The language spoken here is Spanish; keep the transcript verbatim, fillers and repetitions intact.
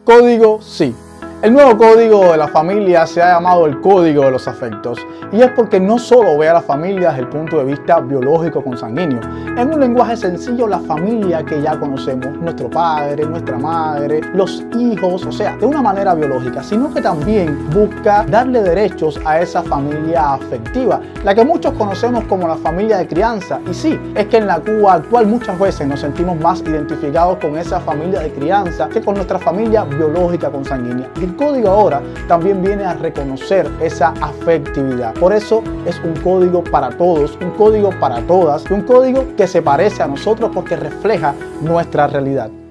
Código sí. El nuevo código de la familia se ha llamado el código de los afectos, y es porque no solo ve a la familia desde el punto de vista biológico consanguíneo. En un lenguaje sencillo, la familia que ya conocemos, nuestro padre, nuestra madre, los hijos, o sea, de una manera biológica, sino que también busca darle derechos a esa familia afectiva, la que muchos conocemos como la familia de crianza. Y sí, es que en la Cuba actual muchas veces nos sentimos más identificados con esa familia de crianza que con nuestra familia biológica consanguínea. El código ahora también viene a reconocer esa afectividad. Por eso es un código para todos, un código para todas, un código que se parece a nosotros porque refleja nuestra realidad.